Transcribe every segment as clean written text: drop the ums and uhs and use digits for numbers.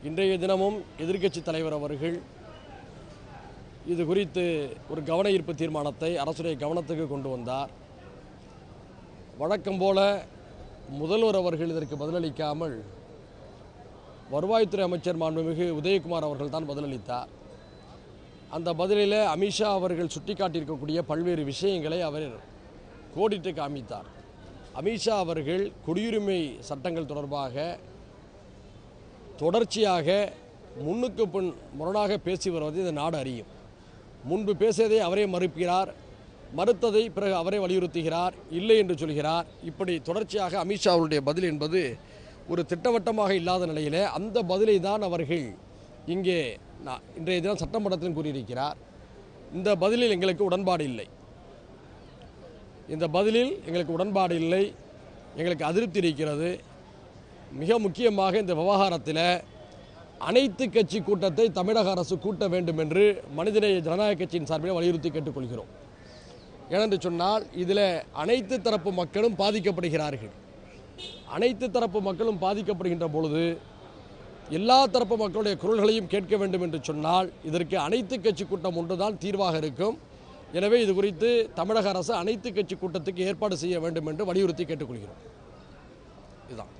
இன்றைய தினமும் எதிர்க்கட்சி தலைவர் அவர்கள் இது குறித்து ஒரு கவன ஈர்ப்பு தீர்மானத்தை அரசுடைய கவனத்துக்கு கொண்டு வந்தார். வழக்கம் போல முதல்வர் அவர்கள் இதற்கு பதிலளிக்காமல் வருவாய்த்துறை அமைச்சர் மாண்புமிகு உதயகுமார் அவர்கள் தான் பதிலளித்தார். அந்த பதிலில் அமித்ஷா அவர்கள் சுட்டிக்காட்டியிருக்கக்கூடிய பல்வேறு விஷயங்களை அவர் கோடிட்டு காமித்தார். அமித்ஷா அவர்கள் குடியுரிமை சட்டங்கள் தொடர்பாக தொடர்ச்சியாக முன்னுக்கு பின் முரணாக பேசி வருவதை இந்த நாடு அறியும். முன்பு பேசியதை அவரே மறுக்கிறார், மறுத்ததை பிறகு அவரே வலியுறுத்துகிறார், இல்லை என்று சொல்கிறார். இப்படி தொடர்ச்சியாக அமித்ஷா அவருடைய பதில் என்பது ஒரு திட்டவட்டமாக இல்லாத நிலையில் அந்த பதிலை தான் அவர்கள் இங்கே இன்றைய தினம் சட்டமன்றத்திலும் கூறியிருக்கிறார். இந்த பதிலில் எங்களுக்கு உடன்பாடு இல்லை, இந்த பதிலில் எங்களுக்கு உடன்பாடு இல்லை, எங்களுக்கு அதிருப்தி இருக்கிறது. மிக முக்கியமாக இந்த விவகாரத்தில் அனைத்து கட்சி கூட்டத்தை தமிழக அரசு கூட்ட வேண்டும் என்று மனிதநேய ஜனநாயக கட்சியின் சார்பில் வலியுறுத்தி கேட்டுக்கொள்கிறோம். ஏனென்று சொன்னால் இதில் அனைத்து தரப்பு மக்களும் பாதிக்கப்படுகிறார்கள். அனைத்து தரப்பு மக்களும் பாதிக்கப்படுகின்ற பொழுது எல்லா தரப்பு மக்களுடைய குரல்களையும் கேட்க வேண்டும் என்று சொன்னால் இதற்கு அனைத்து கட்சி கூட்டம் ஒன்றுதான் தீர்வாக இருக்கும். எனவே இது குறித்து தமிழக அரசு அனைத்து கட்சி கூட்டத்துக்கு ஏற்பாடு செய்ய வேண்டும் என்று வலியுறுத்தி கேட்டுக்கொள்கிறோம். இதுதான்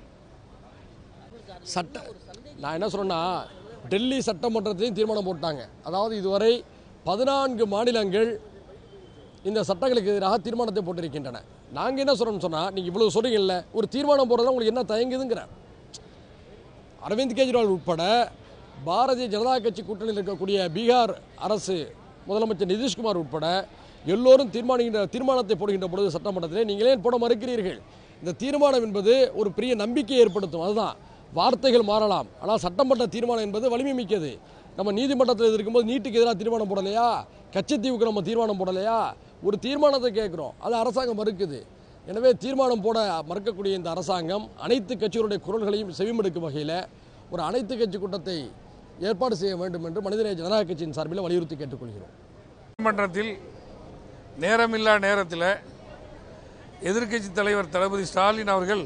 நான் என்ன சொன்னா, டெல்லி சட்டமன்றத்திலையும் தீர்மானம் போட்டாங்க. அதாவது இதுவரை 14 மாநிலங்கள் இந்த சட்டங்களுக்கு எதிராக தீர்மானத்தை போட்டிருக்கின்றன. நாங்கள் என்ன சொல்றோம்னு சொன்னால், நீங்கள் இவ்வளவு சொல்றீங்கல்ல, ஒரு தீர்மானம் போடுறதா உங்களுக்கு என்ன தயங்குதுங்கிற அரவிந்த் கெஜ்ரிவால் உட்பட பாரதிய ஜனதா கட்சி கூட்டணியில் இருக்கக்கூடிய பீகார் அரசு முதலமைச்சர் நிதிஷ்குமார் உட்பட எல்லோரும் தீர்மானத்தை போடுகின்ற பொழுது சட்டமன்றத்திலே நீங்களே போட மறுக்கிறீர்கள். இந்த தீர்மானம் என்பது ஒரு பெரிய நம்பிக்கையை ஏற்படுத்தும். அதுதான், வார்த்தைகள் மாறலாம், ஆனால் சட்டமன்ற தீர்மானம் என்பது வலிமை மிக்கது. நம்ம நீதிமன்றத்தில் இருக்கும்போது நீட்டுக்கு எதிராக தீர்மானம் போடலையா, கச்சத்தீவுக்கு நம்ம தீர்மானம் போடலையா, ஒரு தீர்மானத்தை கேட்குறோம், அது அரசாங்கம் மறுக்குது. எனவே தீர்மானம் போட மறுக்கக்கூடிய இந்த அரசாங்கம் அனைத்து கட்சிகளுடைய குரல்களையும் செவிமடுக்கும் வகையில் ஒரு அனைத்து கட்சி கூட்டத்தை ஏற்பாடு செய்ய வேண்டும் என்று மனிதநேய ஜனநாயக கட்சியின் சார்பில் வலியுறுத்தி கேட்டுக்கொள்கிறோம். நீதிமன்றத்தில் நேரமில்லா நேரத்தில் எதிர்க்கட்சி தலைவர் தளபதி ஸ்டாலின் அவர்கள்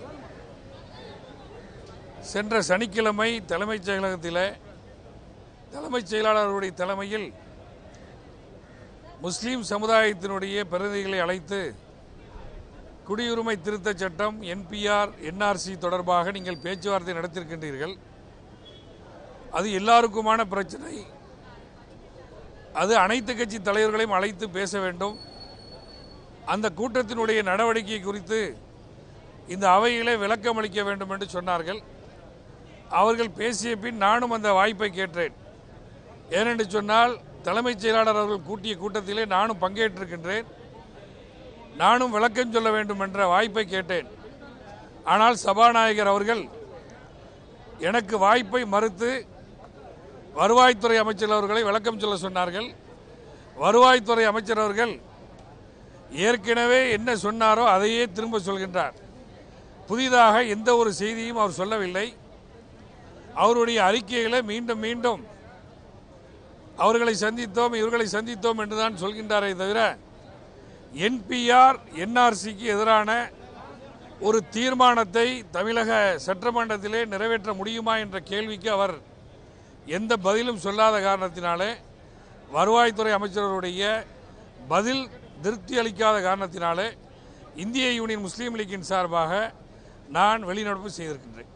சென்ற சனிக்கிழமை தலைமைச் செயலகத்தில் தலைமைச் செயலாளருடைய தலைமையில் முஸ்லீம் சமுதாயத்தினுடைய பிரதிநிதிகளை அழைத்து குடியுரிமை திருத்தச் சட்டம் NPR NRC தொடர்பாக நீங்கள் பேச்சுவார்த்தை நடத்தியிருக்கின்றீர்கள். அது எல்லாருக்குமான பிரச்சனை, அது அனைத்து கட்சி தலைவர்களையும் அழைத்து பேச வேண்டும். அந்த கூட்டத்தினுடைய நடவடிக்கை குறித்து இந்த அவையிலே விளக்கம் அளிக்க வேண்டும் என்று சொன்னார்கள். அவர்கள் பேசிய பின் நானும் அந்த வாய்ப்பை கேட்டேன். ஏனென்று சொன்னால் தலைமைச் செயலாளர் அவர்கள் கூட்டிய கூட்டத்திலே நானும் பங்கேற்றிருக்கின்றேன், நானும் விளக்கம் சொல்ல வேண்டும் என்ற வாய்ப்பை கேட்டேன். ஆனால் சபாநாயகர் அவர்கள் எனக்கு வாய்ப்பை மறுத்து வருவாய்த்துறை அமைச்சர் அவர்களை விளக்கம் சொல்ல சொன்னார்கள். வருவாய்த்துறை அமைச்சர் அவர்கள் ஏற்கனவே என்ன சொன்னாரோ அதையே திரும்ப சொல்கின்றார். புதிதாக எந்த ஒரு செய்தியும் அவர் சொல்லவில்லை. அவருடைய அறிக்கைகளை மீண்டும் மீண்டும் அவர்களை சந்தித்தோம் இவர்களை சந்தித்தோம் என்றுதான் சொல்கின்றாரே தவிர NPR NRCக்கு எதிரான ஒரு தீர்மானத்தை தமிழக சட்டமன்றத்திலே நிறைவேற்ற முடியுமா என்ற கேள்விக்கு அவர் எந்த பதிலும் சொல்லாத காரணத்தினாலே, வருவாய்த்துறை அமைச்சர்களுடைய பதில் திருப்தி அளிக்காத காரணத்தினாலே இந்திய யூனியன் முஸ்லீம் லீக்கின் சார்பாக நான் வெளிநடப்பு செய்திருக்கின்றேன்.